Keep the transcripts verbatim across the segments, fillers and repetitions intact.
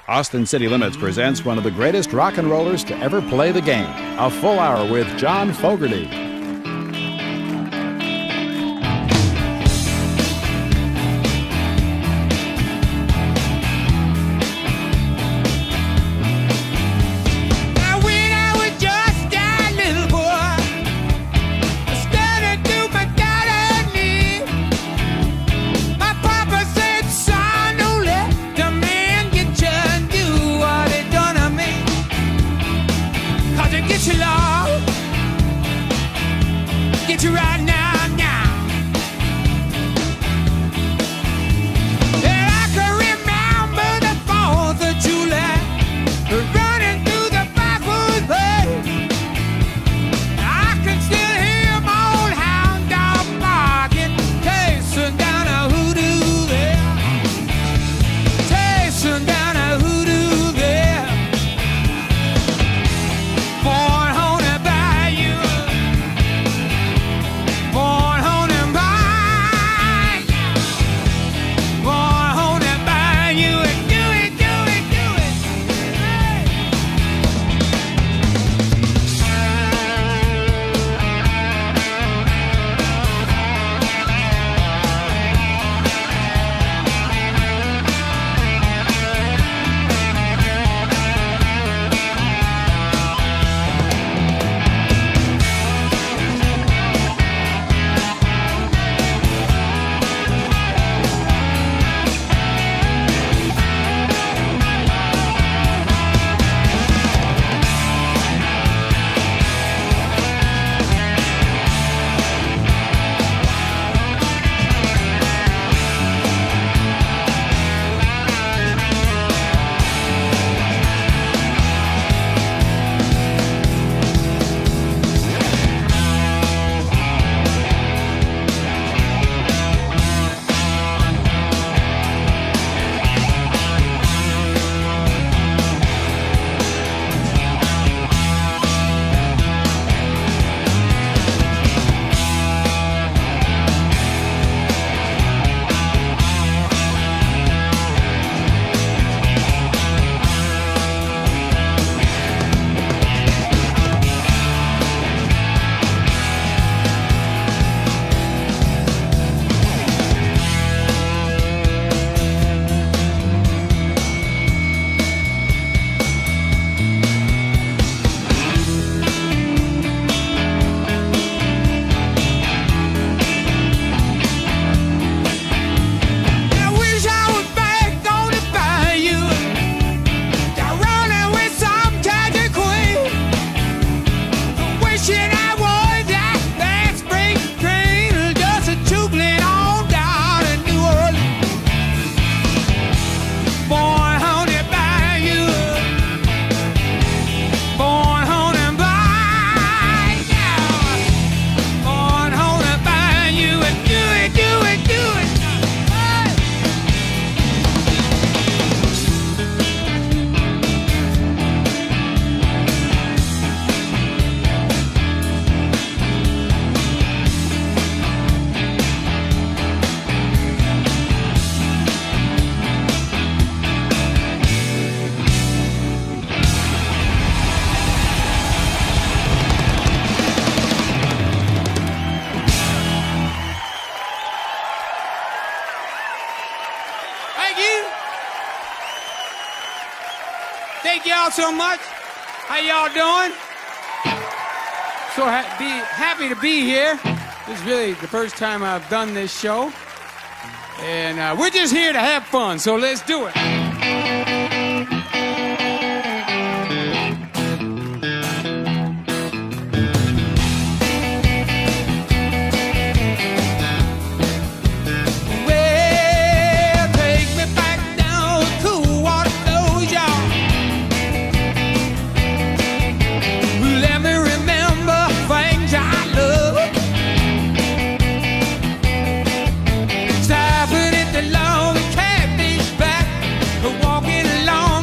Austin City Limits presents one of the greatest rock and rollers to ever play the game. A full hour with John Fogerty. Thank y'all so much. How y'all doing? So ha- be happy to be here. This is really the first time I've done this show. And uh, we're just here to have fun, so let's do it. Stopping at the long catfish back, walking along.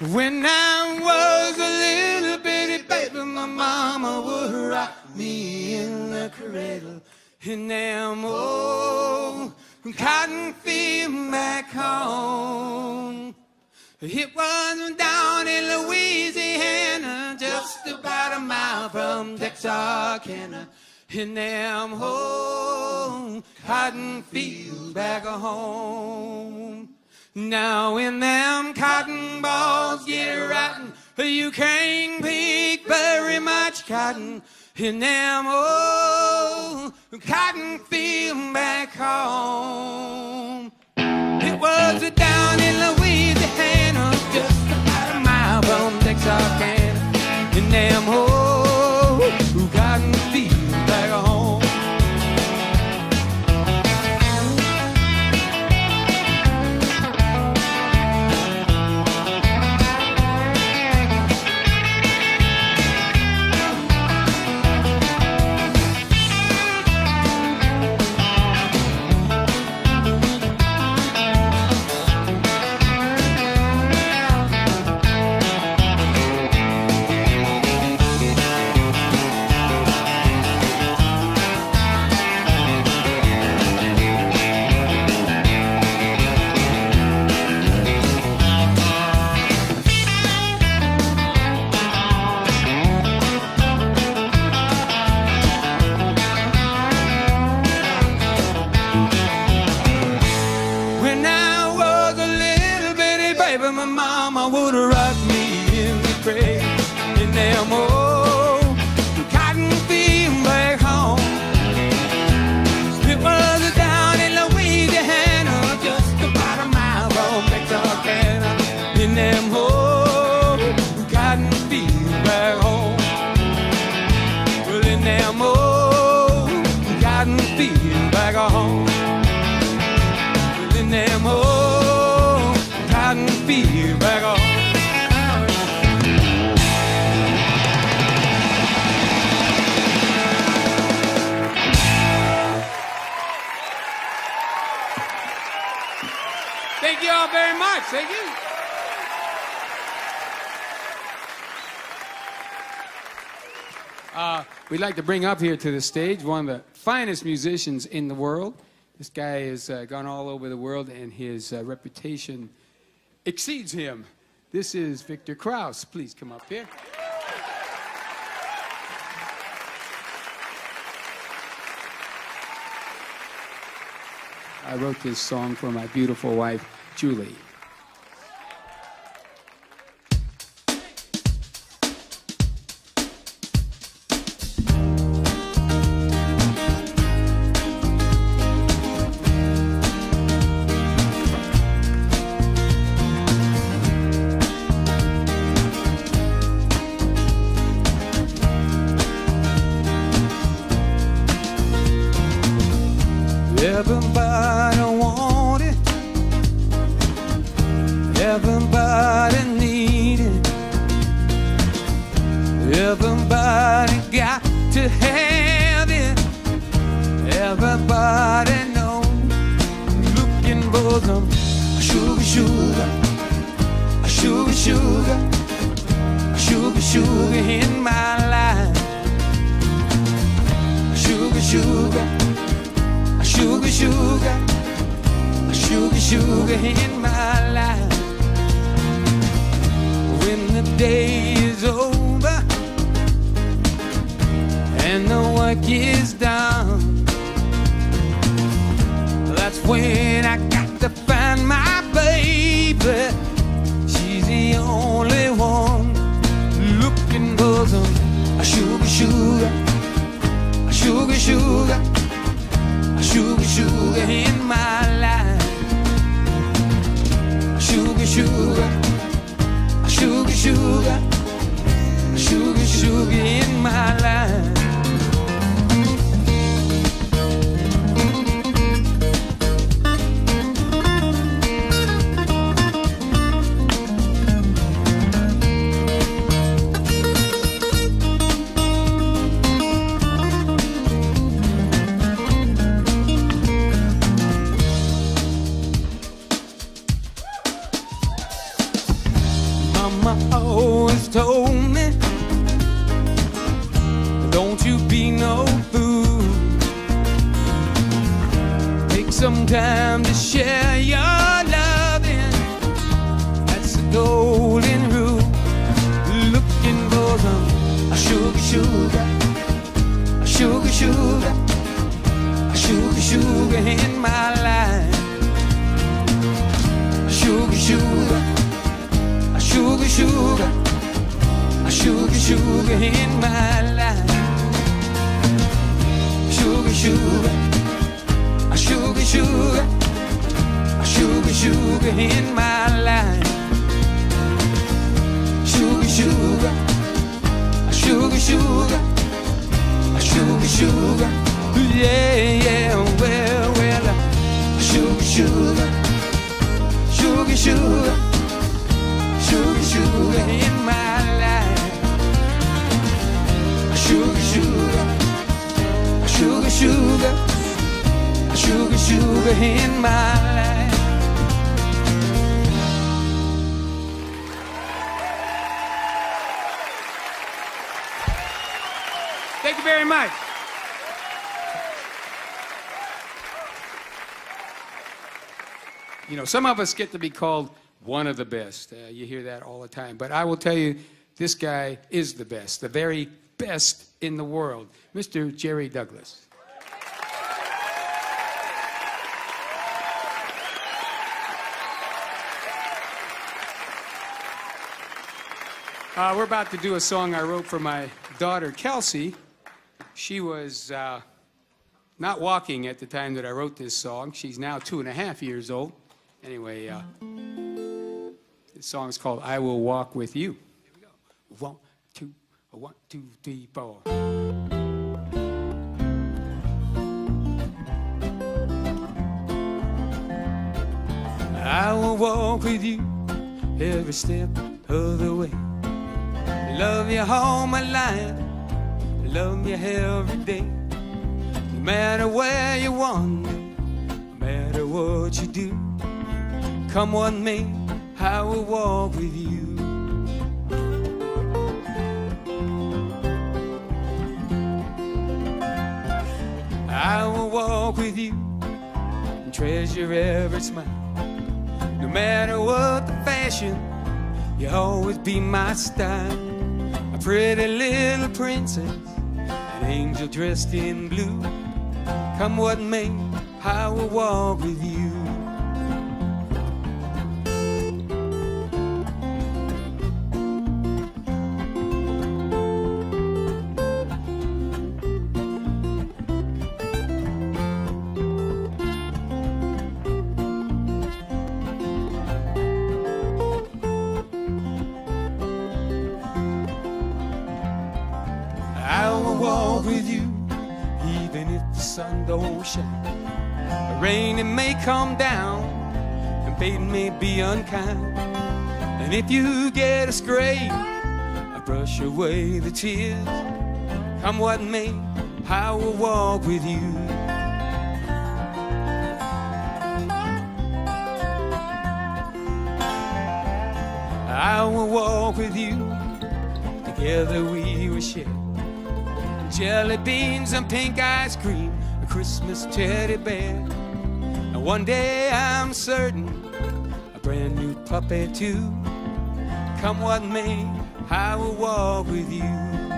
When I was a little bitty baby, my mama would rock me in the cradle in them old cotton field back home. It was down in Louisiana, just about a mile from Texarkana, in them old cotton fields back home. Now when them cotton balls get rotten, you can't pick very much cotton in them old cotton field back home. It was down in Louisiana, just about a mile from Texarkana, in them old cotton field back home. My mama would rock me in the grave in them old cotton field back home. It was down in Louisiana, just about a mile from Texarkana, in them old cotton field back home. Well, in them old cotton field back home. Well, in them old cotton field back home. Thank you all very much. Thank you. Uh, we'd like to bring up here to the stage one of the finest musicians in the world. This guy has uh, gone all over the world, and his uh, reputation exceeds him. This is Victor Krauss. Please come up here. I wrote this song for my beautiful wife, Julie. Everybody want it. Everybody need it. Everybody got to have it. Everybody know. Looking for some sugar, sugar, sugar, sugar, sugar, sugar in my life. Sugar, sugar. Sugar, sugar, sugar, sugar in my life. When the day is over and the work is done, that's when I got to find my baby. She's the only one. Looking for some sugar, sugar, sugar, sugar, sugar, sugar in my life. Sugar, sugar, sugar, sugar, sugar, sugar in my life. Mama always told me, don't you be no fool. Take some time to share your loving. That's the golden rule. Looking for some sugar, sugar, sugar, sugar, sugar, sugar in my life. Sugar, sugar, sugar, sugar, sugar, sugar in my life. Sugar, sugar, sugar, sugar, sugar, sugar in my life. Sugar, sugar, sugar, sugar, sugar, sugar, yeah, yeah, well, well, sugar, sugar, sugar, sugar, sugar, sugar in my life. Sugar, sugar, sugar, sugar, sugar, sugar in my life. Thank you very much. You know, some of us get to be called one of the best. Uh, you hear that all the time. But I will tell you, this guy is the best, the very best in the world, Mister Jerry Douglas. Uh, we're about to do a song I wrote for my daughter, Kelsey. She was uh, not walking at the time that I wrote this song. She's now two and a half years old. Anyway, uh, this song is called I Will Walk With You. Here we go. One, two, one, two, three, four. I will walk with you every step of the way. Love you all my life, love you every day. No matter where you wander, no matter what you do, come what may, I will walk with you. I will walk with you and treasure every smile. No matter what the fashion, you'll always be my style. A pretty little princess, an angel dressed in blue. Come what may, I will walk with you. Rain, it may come down, and fate may be unkind. And if you get a scrape, I brush away the tears. Come what may, I will walk with you. I will walk with you, together we will share jelly beans and pink ice cream, a Christmas teddy bear. And one day I'm certain, a brand new puppy too. Come what may, I will walk with you.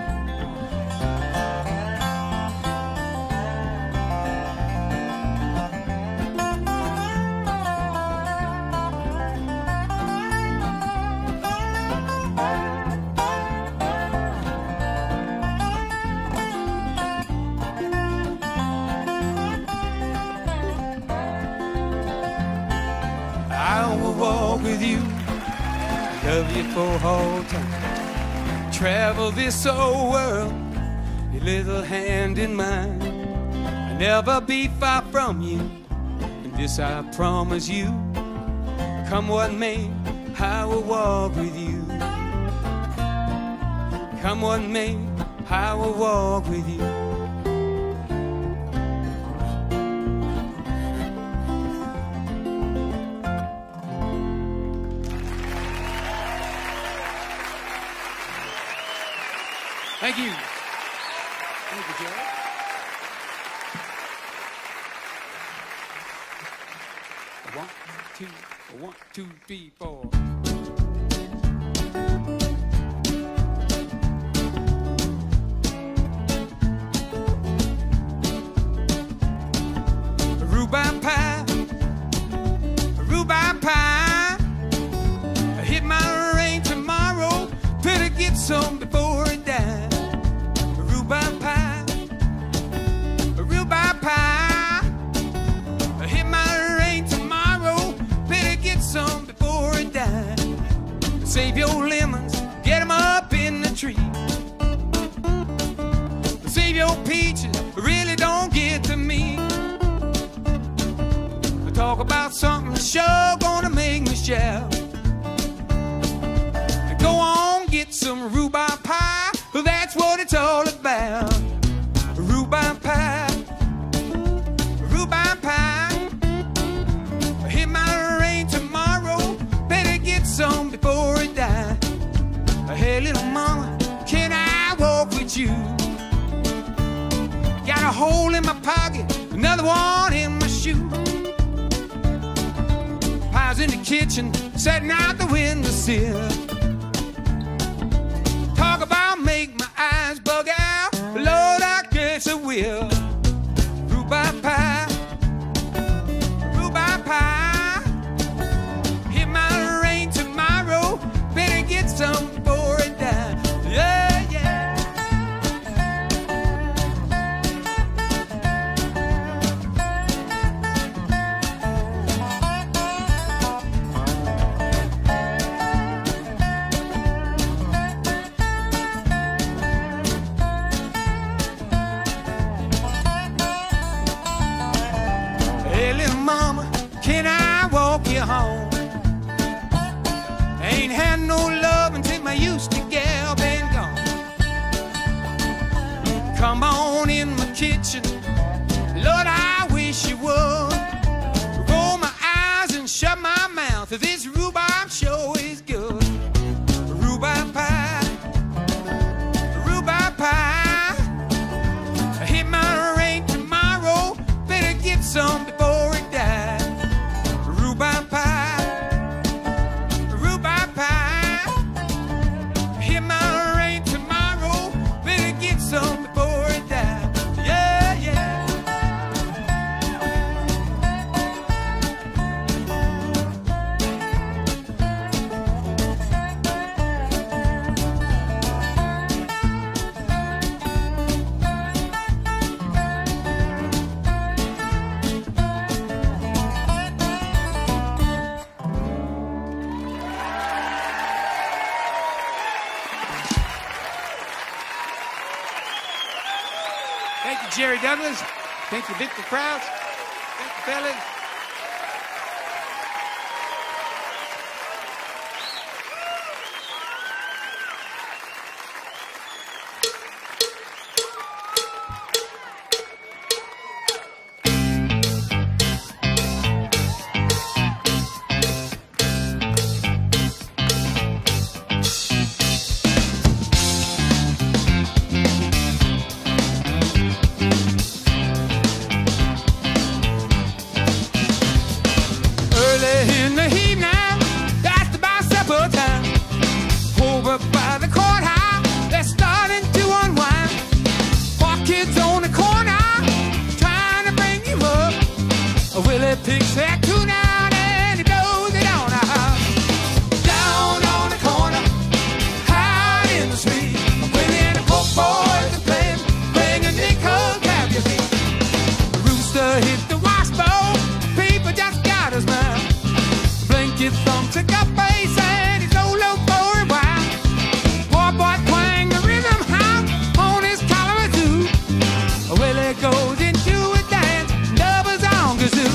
Love you for all time. Travel this old world, your little hand in mine. I'll never be far from you, and this I promise you. Come what may, I will walk with you. Come what may, I will walk with you. Thank you. Thank you, Jerry. One, two, one, two, three, four. Rhubarb pie, rhubarb pie. I hit my rain tomorrow. Better get some before it dies. Rhubarb pie, rhubarb pie. I hit my rain tomorrow. Better get some before it dies. Save your lemons, get them up in the tree. Save your peaches, really don't get to me. Talk about something sure gonna make me shout. Go on, get some rhubarb pie. That's what it's all about. Rhubarb pie, rhubarb pie. Hit my rain tomorrow. Better get some before it dies. Hey, little mama, can I walk with you? Got a hole in my pocket, another one in my shoe. Pies in the kitchen, setting out the windowsill. Talk about make my eyes bug out. Lord, I guess I will. Rhubarb pie, rhubarb pie. Hit my rain tomorrow. Better get some before it dies. Yeah, yeah. Mama, can I walk you home? Ain't had no love until my used to gal been gone. Come on in my kitchen, Lord, I wish you would. Roll my eyes and shut my mouth. This rhubarb show is good. Rhubarb pie, rhubarb pie. Hit my rain tomorrow. Better get some before it dies. Rhubarb pie, rhubarb pie. Hit my rain tomorrow. Better get some before it dies. Yeah, yeah. Thank you, Jerry Douglas. Thank you, Victor Crouch. Thank you, fellas. Picks that tune out and he blows it on out. Down on the corner, high in the street, when the poor boys are playing, bring a nickel, grab your feet. The rooster hit the washbowl, people just got his mind. Blinky thumb took up bass and he's low low for a while. Poor boy twang the rhythm hop on his collar too. Well, it goes into a dance, doubles on kazoo.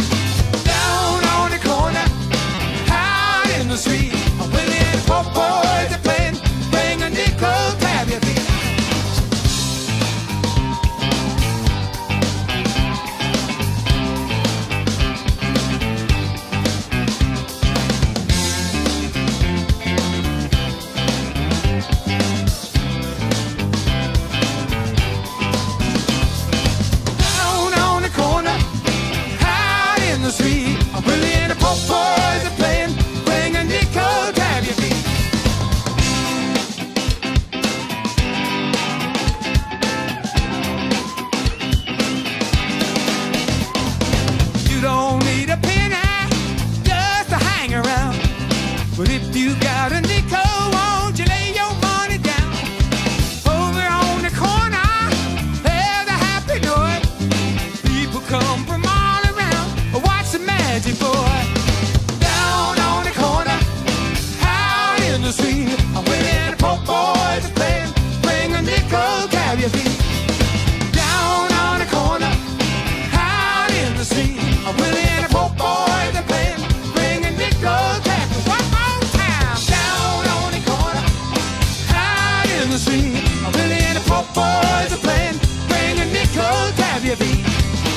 The street, when the poor boys are playing, bring a nickel, grab your feet. But if you got a nickel, won't you lay your money down? Over on the corner, there's a happy note. People come from all around, watch the magic, boy. Down on the corner, out in the street, I'm waiting the poor boys to play. Bring a nickel, carry your feet. Down on the corner, out in the street, I'm willing to poor boys to play. Bring a nickel, carry your feet. The street, I'm really in the poor boys are playing. Bring a nickel, tap your beat.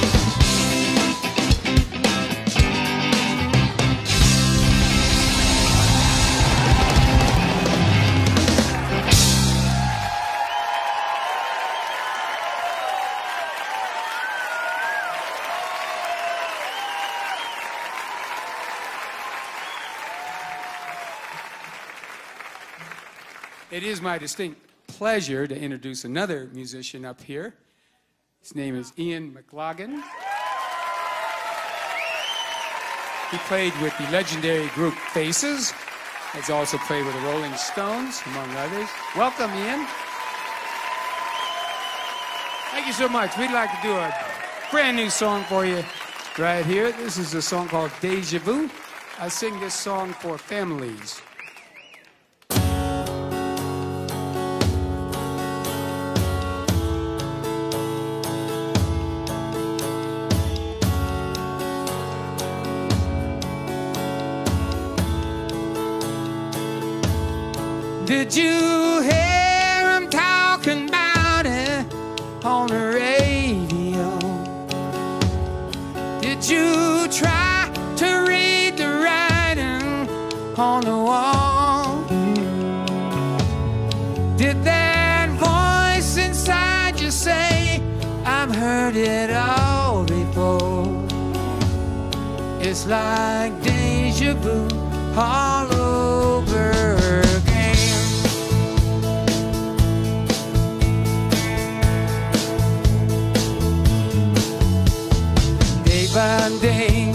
It is my distinct pleasure to introduce another musician up here. His name is Ian McLagan. He played with the legendary group Faces. Has also played with the Rolling Stones, among others. Welcome, Ian. Thank you so much. We'd like to do a brand new song for you right here. This is a song called Deja Vu. I sing this song for families. Did you hear him talking about it on the radio? Did you try to read the writing on the wall? Did that voice inside you say, I've heard it all before? It's like deja vu all over again. By day,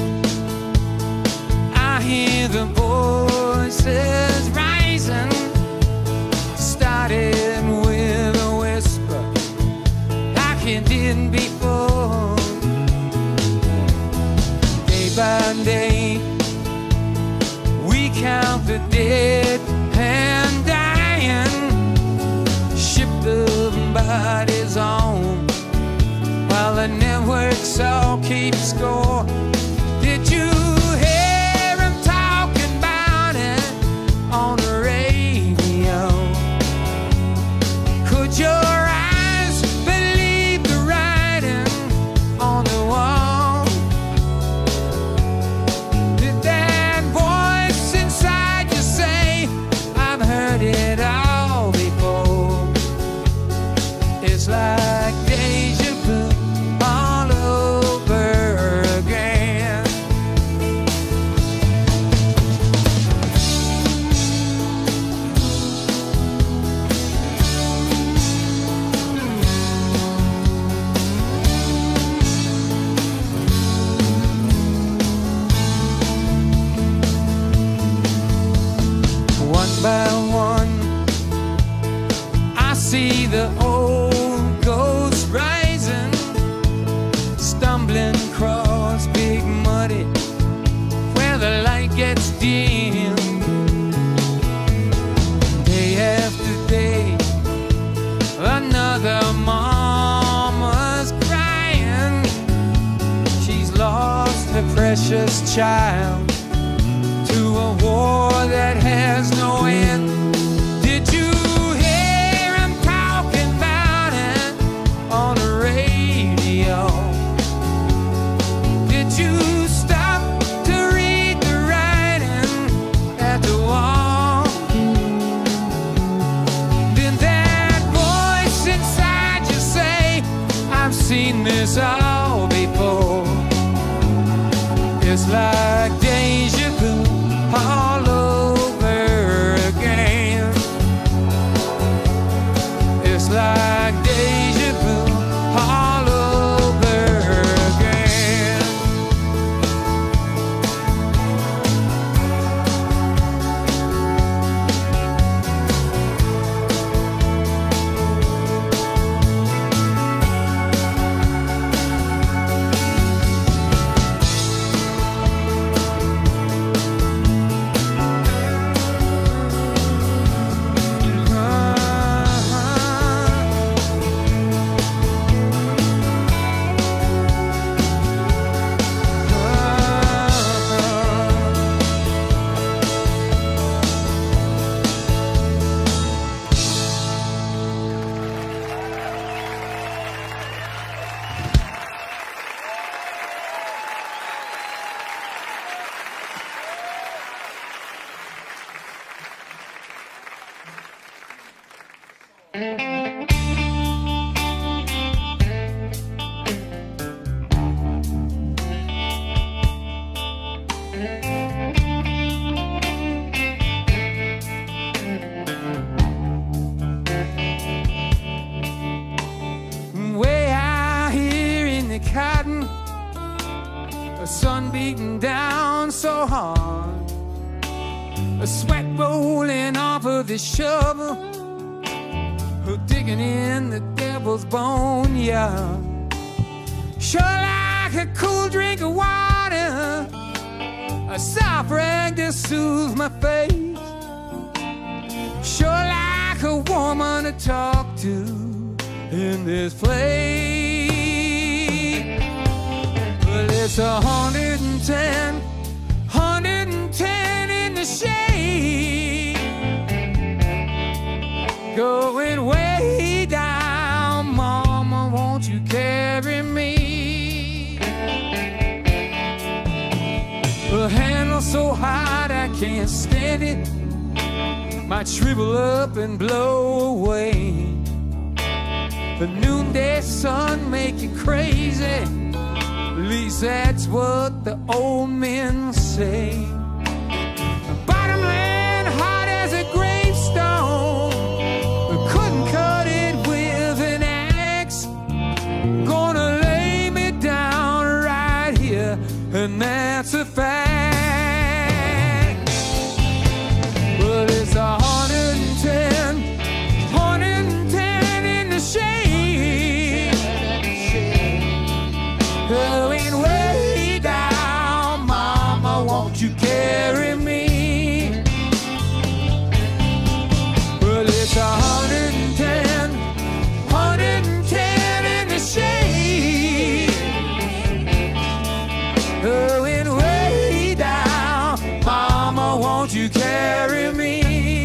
I hear the voices rising, started with a whisper like it did before. Day by day, we count the dead and dying, ship the bodies on while the networks all keep score. Did you hear him talking about it on the radio? Could your eyes believe the writing on the wall? Did that voice inside you say, I've heard it all before? It's like deja vu all over again. One by one, I see the old ghosts rising, stumbling across big muddy where the light gets dim. Day after day, another mama's crying. She's lost her precious child to a war that has no end. Did you hear him talking about it on the radio? Did you stop to read the writing at the wall? Did that voice inside you say, I've seen this all before? It's like day Cotton, a sun beating down so hard, a sweat rolling off of the shovel, digging in the devil's boneyard. Sure like a cool drink of water, a soft rag to soothe my face. Sure like a woman to talk to in this place. Well, it's a hundred and ten, hundred and ten in the shade, going way down. Mama, won't you carry me? The handle's so hot I can't stand it, might shrivel up and blow away. The noonday sun make you crazy, at least that's what the old men say. Bottom land hot as a gravestone, couldn't cut it with an axe. Gonna lay me down right here, and that's a fact. But it's a hundred and ten, hundred and ten in the shade, going way down. Mama, won't you carry me? Well, it's a hundred and ten, hundred and ten in the shade, going way down. Mama, won't you carry me?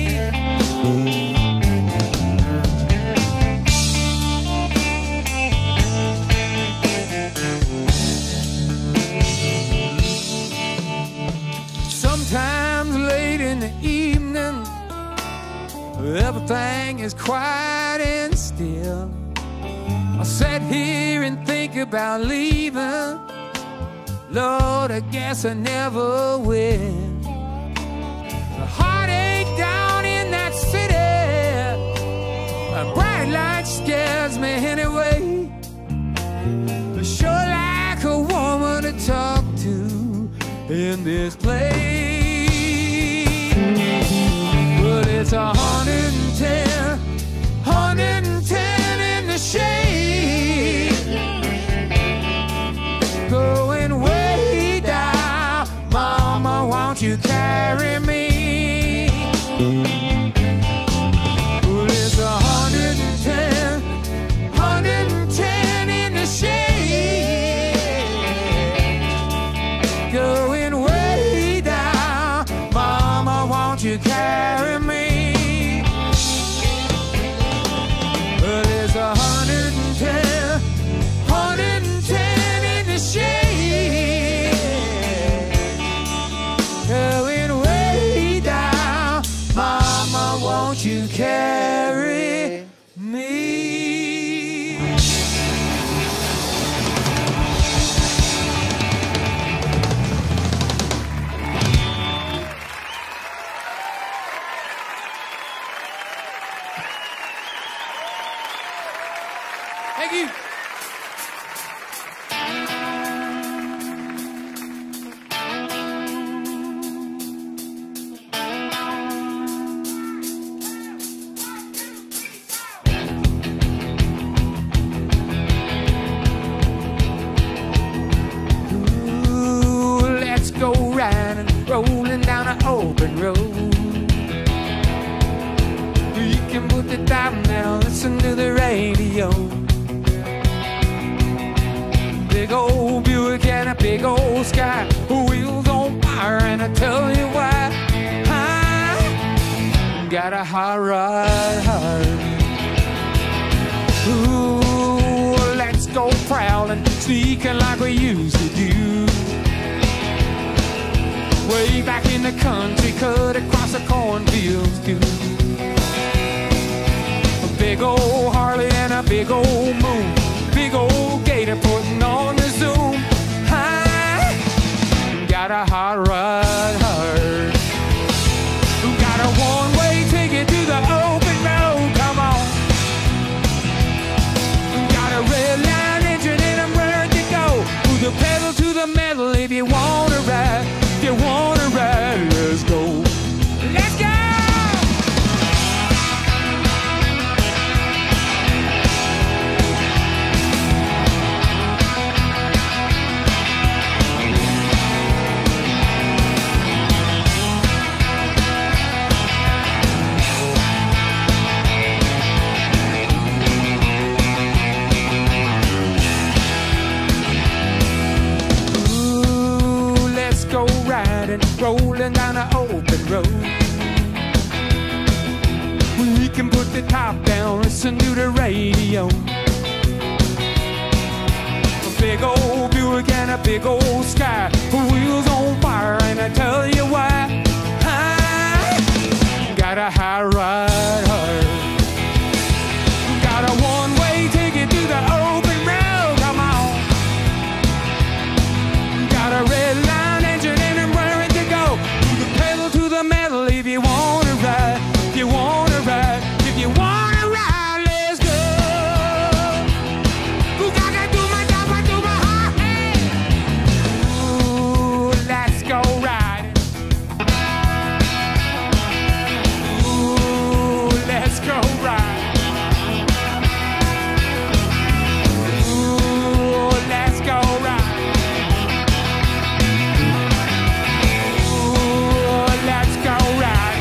Sometimes late in the evening, everything is quiet and still. I sit here and think about leaving. Lord, I guess I never will. The heartache down in that city, a bright light scares me anyway. Sure like a woman to talk to in this place. But it's a hundred and ten, hundred and ten in the shade, going way down. Mama, won't you carry me? Well, it's a hundred and ten, hundred and ten in the shade, going way down. Mama, won't you carry me? Well, it's a hundred and ten, hundred and ten in the shade, going way down. Mama, won't you carry me? Thank you. Ooh, let's go riding, rolling down an open road. You can put the dial down, listen to the radio. Big old Buick and a big old sky, wheels on fire, and I tell you why. I got a hot rod heart. Ooh, let's go prowling, sneaking like we used to do. Way back in the country, cut across the cornfields too. big old Harley and a big old moon. Big old gator putting on the zoom. I got a hot rod heart. Got a one-way ticket to the open road. Come on. Got a red line engine and I'm ready to go. With the pedal to the metal if you wanna ride. If you wanna ride, let's go. Let's go! Rolling down an open road. We can put the top down, listen to the radio. A big old Buick and a big old Sky, wheels on fire, and I tell you why. I got a high ride heart. Got a one-way ticket to the open road. Come on. Got a red line engine and I'm ready to go. Pedal to the metal if you wanna ride. If you wanna ride. If you wanna ride, let's go. Ooh, gotta do my job, I do my heart. Hey. Ooh, let's go riding. Ooh, let's go riding. Ooh, let's go riding. Let's go riding.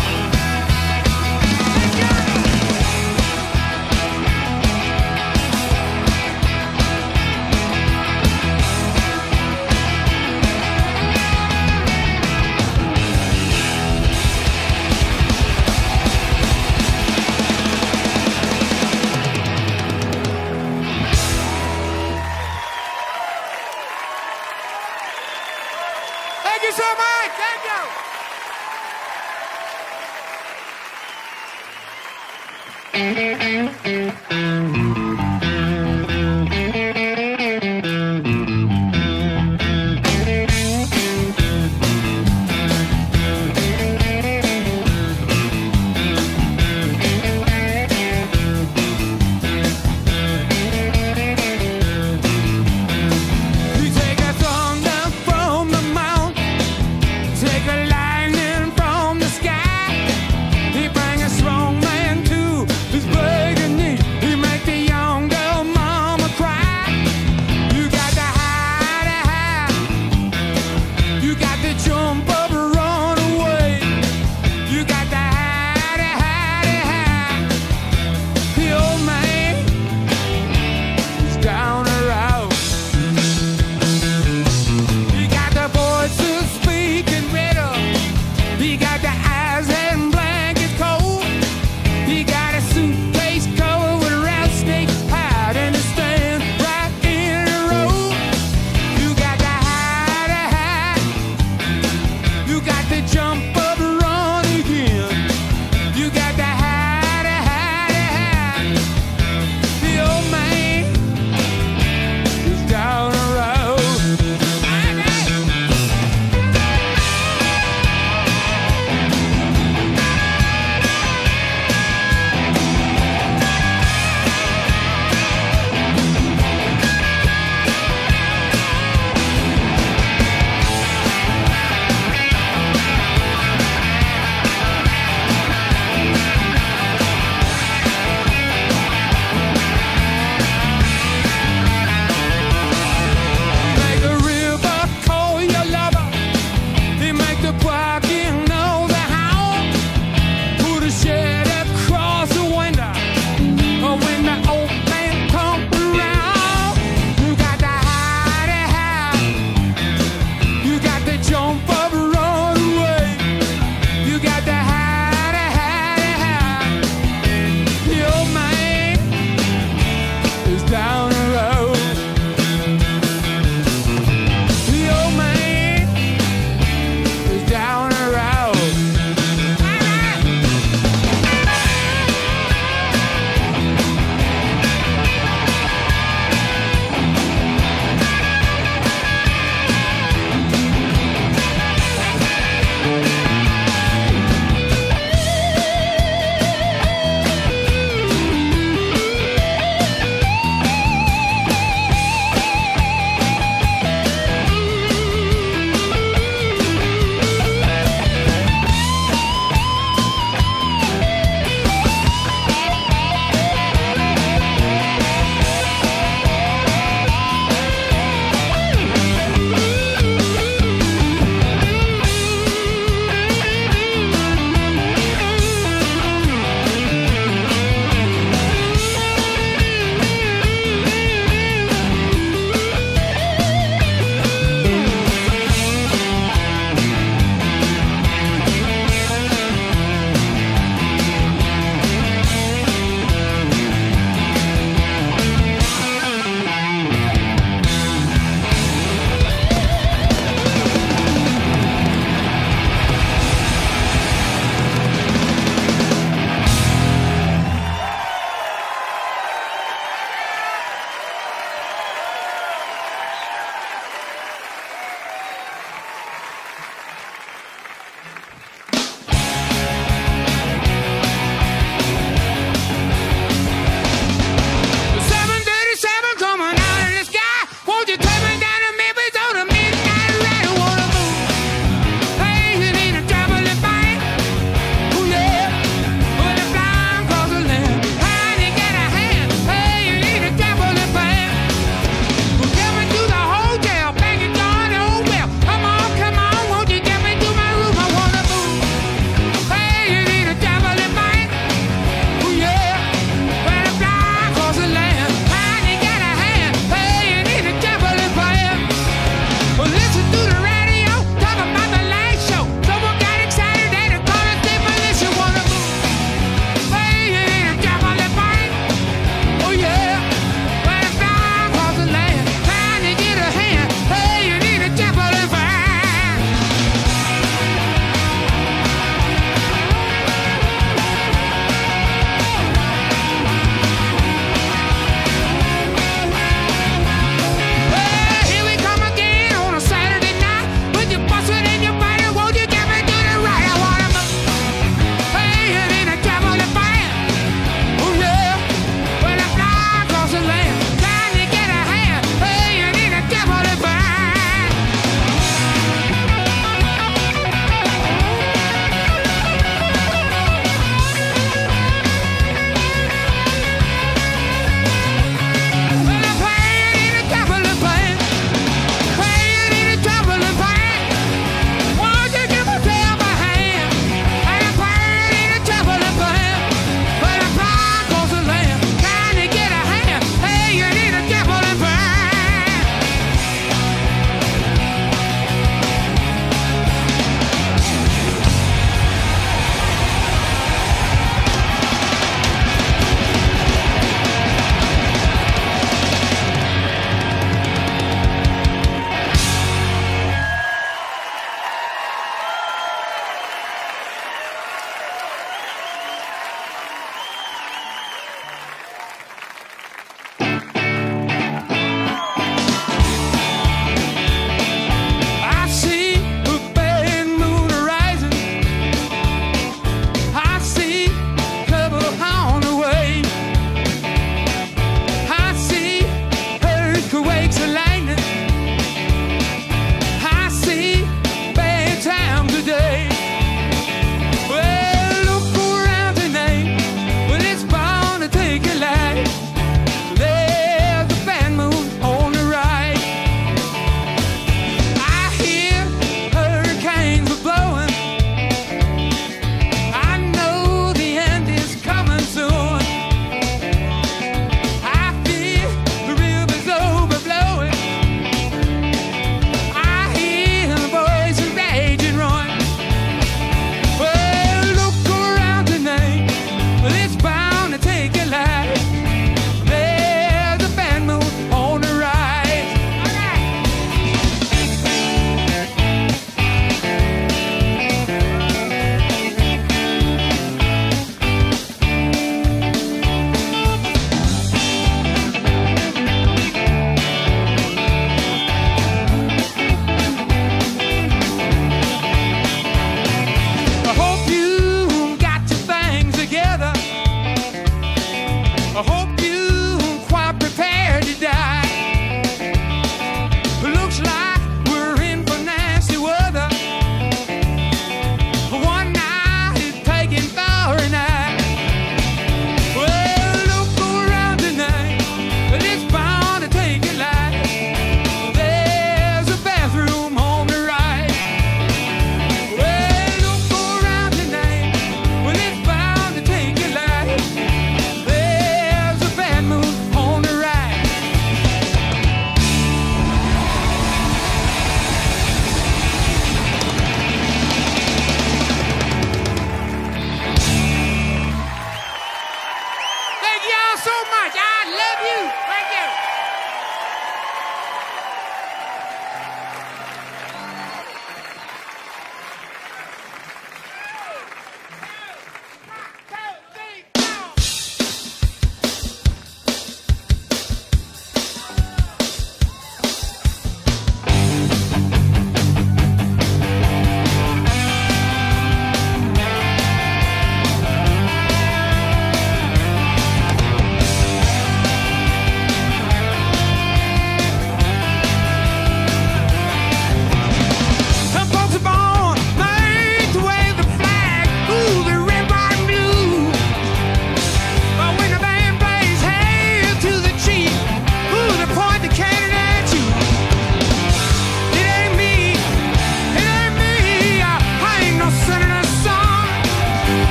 Thank you so much. Thank you. You take a thunder from the mountain, take a lightning from the sky. He bring a strong man to his breaking knee. He make the young girl mama cry. You got to hide, hide. You got to jump up and run away. You got to hide, hide, hide. The old man is down around. He got the voices speaking riddle. He got the eyes and blankets cold. He got a suitcase covered with rattlesnake hide and to stand right in the road. You got to hide, hide. You got to jump up and run again. You got to hide, hide, hide. The old man is down the road. Hide, hide.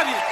love you.